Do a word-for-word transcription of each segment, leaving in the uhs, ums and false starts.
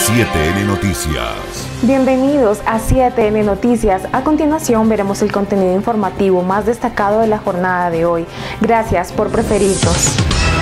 siete ene Noticias. Bienvenidos a siete ene Noticias. A continuación veremos el contenido informativo más destacado de la jornada de hoy. Gracias por preferirnos.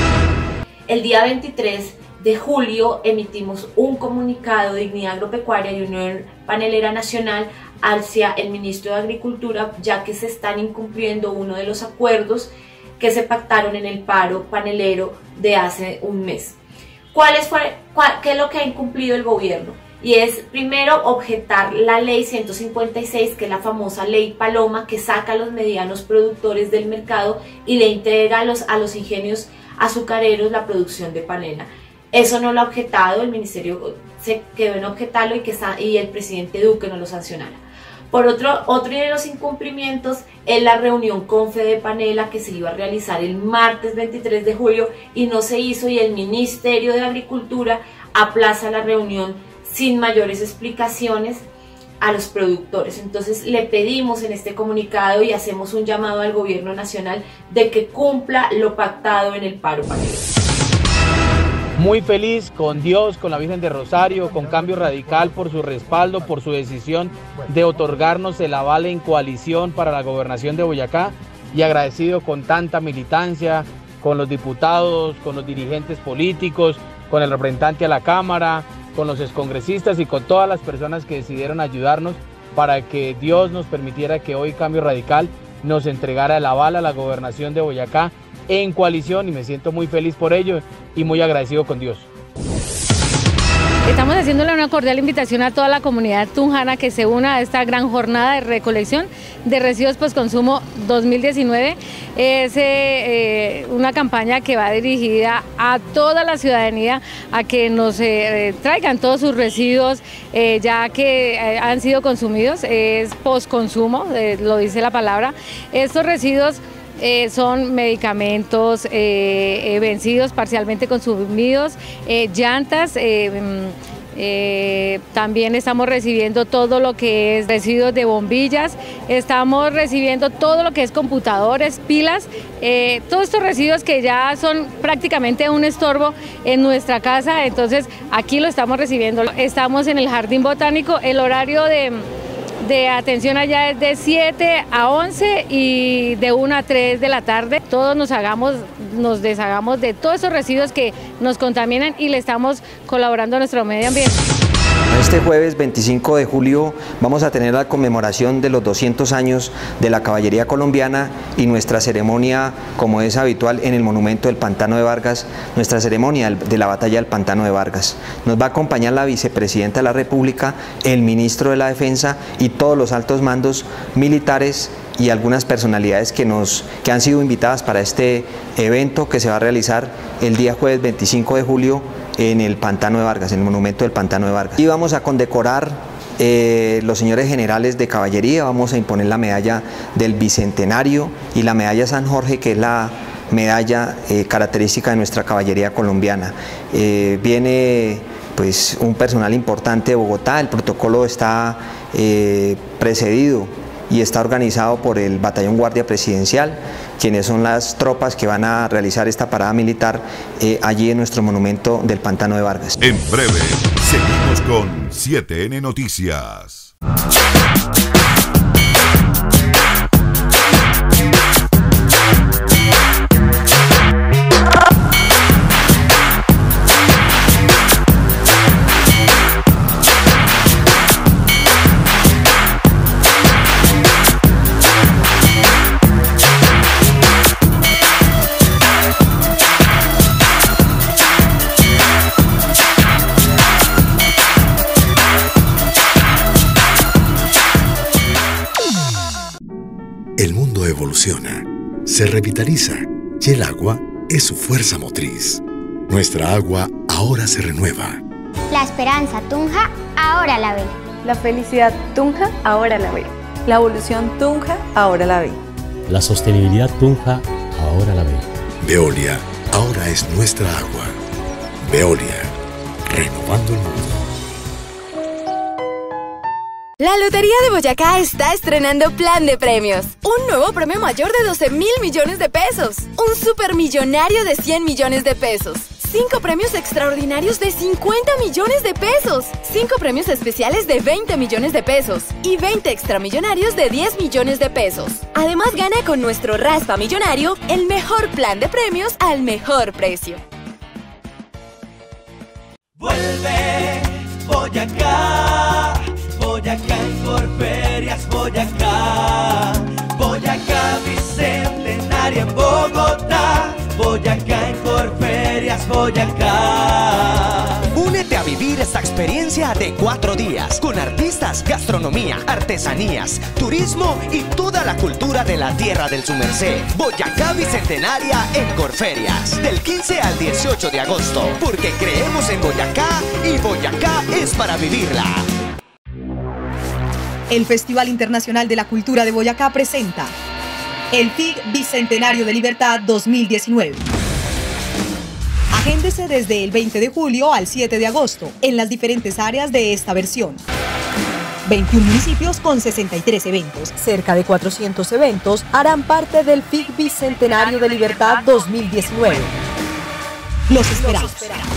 El día veintitrés de julio emitimos un comunicado de Dignidad Agropecuaria y Unión Panelera Nacional hacia el Ministro de Agricultura, ya que se están incumpliendo uno de los acuerdos que se pactaron en el paro panelero de hace un mes. ¿Cuál es, cuál, ¿Qué es lo que ha incumplido el gobierno? Y es, primero, objetar la ley ciento cincuenta y seis, que es la famosa ley Paloma, que saca a los medianos productores del mercado y le integra a los, a los ingenios azucareros la producción de panela. Eso no lo ha objetado, el ministerio se quedó en objetarlo y, que, y el presidente Duque no lo sancionara. Por otro, otro de los incumplimientos es la reunión con Fedepanela, que se iba a realizar el martes veintitrés de julio y no se hizo, y el Ministerio de Agricultura aplaza la reunión sin mayores explicaciones a los productores. Entonces le pedimos en este comunicado y hacemos un llamado al gobierno nacional de que cumpla lo pactado en el paro panelero. Muy feliz con Dios, con la Virgen de Rosario, con Cambio Radical por su respaldo, por su decisión de otorgarnos el aval en coalición para la gobernación de Boyacá, y agradecido con tanta militancia, con los diputados, con los dirigentes políticos, con el representante a la Cámara, con los excongresistas y con todas las personas que decidieron ayudarnos para que Dios nos permitiera que hoy Cambio Radical nos entregara el aval a la gobernación de Boyacá en coalición, y me siento muy feliz por ello y muy agradecido con Dios. Estamos haciéndole una cordial invitación a toda la comunidad tunjana que se una a esta gran jornada de recolección de residuos postconsumo dos mil diecinueve. Es eh, una campaña que va dirigida a toda la ciudadanía a que nos eh, traigan todos sus residuos eh, ya que eh, han sido consumidos. Es postconsumo, eh, lo dice la palabra. Estos residuos Eh, son medicamentos eh, eh, vencidos, parcialmente consumidos, eh, llantas, eh, eh, también estamos recibiendo todo lo que es residuos de bombillas, estamos recibiendo todo lo que es computadores, pilas, eh, todos estos residuos que ya son prácticamente un estorbo en nuestra casa. Entonces aquí lo estamos recibiendo. Estamos en el Jardín Botánico, el horario de... de atención allá es de siete a once y de una a tres de la tarde. Todos nos hagamos, nos deshagamos de todos esos residuos que nos contaminan y le estamos colaborando a nuestro medio ambiente. Este jueves veinticinco de julio vamos a tener la conmemoración de los doscientos años de la caballería colombiana y nuestra ceremonia, como es habitual, en el monumento del Pantano de Vargas, nuestra ceremonia de la batalla del Pantano de Vargas. Nos va a acompañar la vicepresidenta de la República, el ministro de la Defensa y todos los altos mandos militares y algunas personalidades que, nos, que han sido invitadas para este evento que se va a realizar el día jueves veinticinco de julio en el Pantano de Vargas, en el monumento del Pantano de Vargas. Y vamos a condecorar eh, los señores generales de caballería, vamos a imponer la medalla del Bicentenario y la medalla San Jorge, que es la medalla eh, característica de nuestra caballería colombiana. Eh, viene pues un personal importante de Bogotá, el protocolo está eh, precedido y está organizado por el Batallón Guardia Presidencial, quienes son las tropas que van a realizar esta parada militar eh, allí en nuestro monumento del Pantano de Vargas. En breve, seguimos con siete ene Noticias. El mundo evoluciona, se revitaliza y el agua es su fuerza motriz. Nuestra agua ahora se renueva. La esperanza Tunja ahora la ve. La felicidad Tunja ahora la ve. La evolución Tunja ahora la ve. La sostenibilidad Tunja ahora la ve. Veolia ahora es nuestra agua. Veolia, renovando el mundo. La Lotería de Boyacá está estrenando plan de premios. Un nuevo premio mayor de doce mil millones de pesos. Un supermillonario de cien millones de pesos. cinco premios extraordinarios de cincuenta millones de pesos, cinco premios especiales de veinte millones de pesos y veinte extramillonarios de diez millones de pesos. Además, gana con nuestro Raspa Millonario el mejor plan de premios al mejor precio. Vuelve Boyacá, Boyacá en Corferias, Boyacá, Boyacá Bicentenaria en Bogotá, Boyacá en Corferias, Boyacá. Únete a vivir esta experiencia de cuatro días con artistas, gastronomía, artesanías, turismo y toda la cultura de la tierra del Sumercé. Boyacá Bicentenaria en Corferias, del quince al dieciocho de agosto, porque creemos en Boyacá y Boyacá es para vivirla. El Festival Internacional de la Cultura de Boyacá presenta el F I G Bicentenario de Libertad dos mil diecinueve. Agéndese desde el veinte de julio al siete de agosto en las diferentes áreas de esta versión. veintiún municipios con sesenta y tres eventos. Cerca de cuatrocientos eventos harán parte del F I G Bicentenario de Libertad dos mil diecinueve. Los esperamos.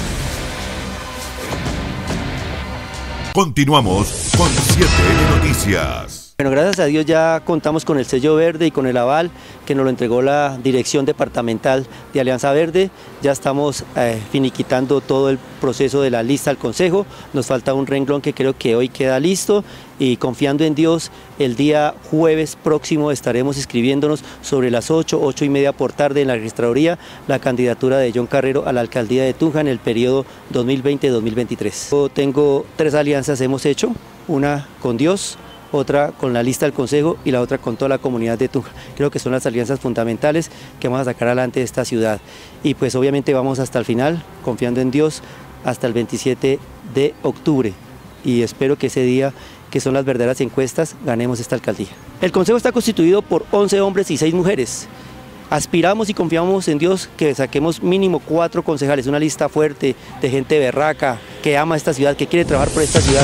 Continuamos con siete N Noticias. Bueno, gracias a Dios ya contamos con el sello verde y con el aval que nos lo entregó la Dirección Departamental de Alianza Verde. Ya estamos eh, finiquitando todo el proceso de la lista al Consejo. Nos falta un renglón que creo que hoy queda listo y confiando en Dios, el día jueves próximo estaremos inscribiéndonos sobre las ocho, ocho y media por tarde en la registraduría la candidatura de John Carrero a la alcaldía de Tunja en el periodo dos mil veinte a dos mil veintitrés. Yo tengo tres alianzas hemos hecho, una con Dios, otra con la lista del Consejo y la otra con toda la comunidad de Tunja. Creo que son las alianzas fundamentales que vamos a sacar adelante de esta ciudad. Y pues obviamente vamos hasta el final, confiando en Dios, hasta el veintisiete de octubre. Y espero que ese día, que son las verdaderas encuestas, ganemos esta alcaldía. El Consejo está constituido por once hombres y seis mujeres. Aspiramos y confiamos en Dios que saquemos mínimo cuatro concejales, una lista fuerte de gente berraca, que ama esta ciudad, que quiere trabajar por esta ciudad.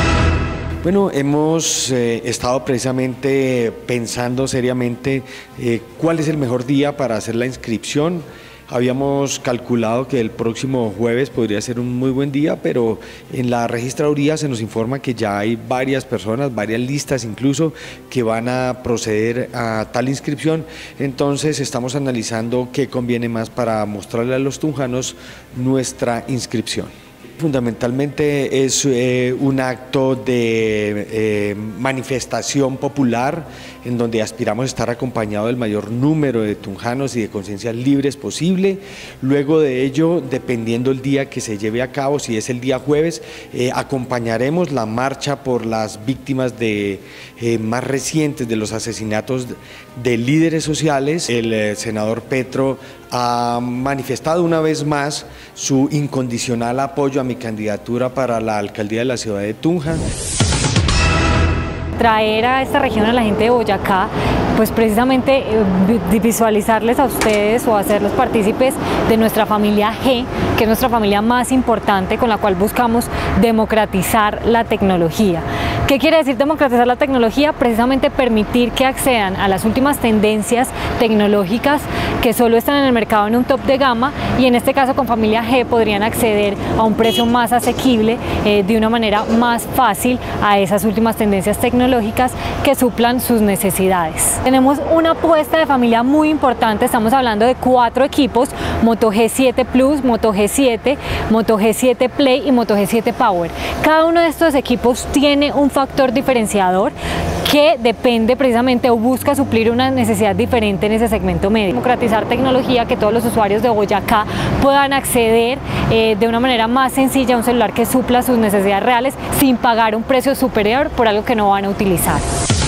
Bueno, hemos eh, estado precisamente pensando seriamente eh, cuál es el mejor día para hacer la inscripción. Habíamos calculado que el próximo jueves podría ser un muy buen día, pero en la registraduría se nos informa que ya hay varias personas, varias listas incluso, que van a proceder a tal inscripción. Entonces estamos analizando qué conviene más para mostrarle a los tunjanos nuestra inscripción. Fundamentalmente es eh, un acto de eh, manifestación popular en donde aspiramos a estar acompañado del mayor número de tunjanos y de conciencias libres posible. Luego de ello, dependiendo el día que se lleve a cabo, si es el día jueves, eh, acompañaremos la marcha por las víctimas de, eh, más recientes de los asesinatos de líderes sociales. El eh, senador Petro ha manifestado una vez más su incondicional apoyo a mi candidatura para la alcaldía de la ciudad de Tunja. Traer a esta región a la gente de Boyacá, pues precisamente eh, visualizarles a ustedes o hacerlos partícipes de nuestra familia G, que es nuestra familia más importante con la cual buscamos democratizar la tecnología. ¿Qué quiere decir democratizar la tecnología? Precisamente permitir que accedan a las últimas tendencias tecnológicas que solo están en el mercado en un top de gama y en este caso con familia G podrían acceder a un precio más asequible, eh, de una manera más fácil a esas últimas tendencias tecnológicas que suplan sus necesidades. Tenemos una apuesta de familia muy importante, estamos hablando de cuatro equipos, Moto G siete Plus, Moto G siete, Moto G siete Play y Moto G siete Power. Cada uno de estos equipos tiene un factor diferenciador que depende precisamente o busca suplir una necesidad diferente en ese segmento medio. Democratizar tecnología, que todos los usuarios de Boyacá puedan acceder eh, de una manera más sencilla a un celular que supla sus necesidades reales sin pagar un precio superior por algo que no van a utilizar.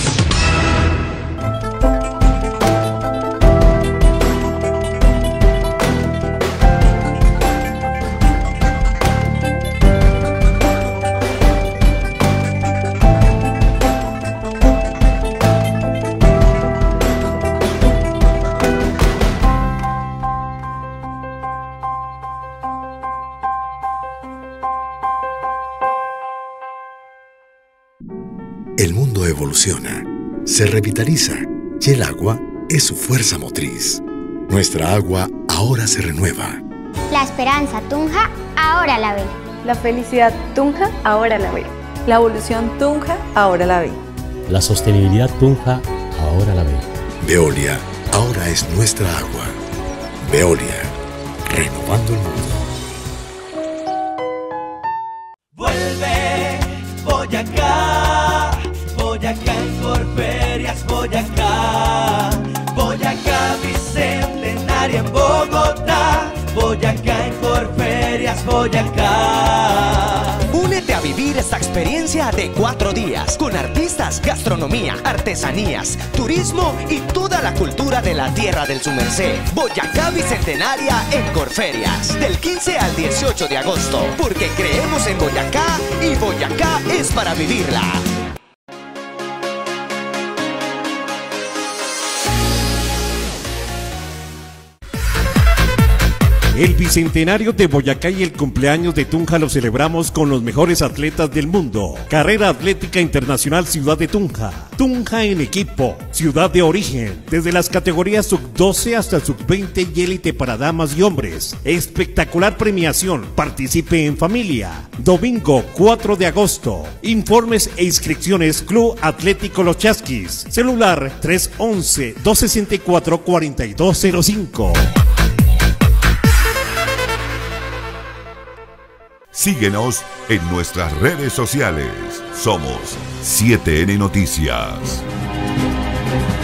El mundo evoluciona, se revitaliza y el agua es su fuerza motriz. Nuestra agua ahora se renueva. La esperanza Tunja ahora la ve. La felicidad Tunja ahora la ve. La evolución Tunja ahora la ve. La sostenibilidad Tunja ahora la ve. Veolia ahora es nuestra agua. Veolia, renovando el mundo. Vuelve Boyacá, Boyacá en Corferias, Boyacá, Boyacá Bicentenaria en Bogotá, Boyacá en Corferias, Boyacá. Únete a vivir esta experiencia de cuatro días con artistas, gastronomía, artesanías, turismo y toda la cultura de la tierra del Sumercé. Boyacá Bicentenaria en Corferias, del quince al dieciocho de agosto, porque creemos en Boyacá y Boyacá es para vivirla. El bicentenario de Boyacá y el cumpleaños de Tunja lo celebramos con los mejores atletas del mundo. Carrera Atlética Internacional Ciudad de Tunja. Tunja en equipo, ciudad de origen, desde las categorías sub doce hasta sub veinte y élite para damas y hombres. Espectacular premiación, participe en familia. Domingo cuatro de agosto. Informes e inscripciones Club Atlético Los Chasquis. Celular tres once, dos sesenta y cuatro, cuarenta y dos cero cinco. Síguenos en nuestras redes sociales. Somos siete N Noticias.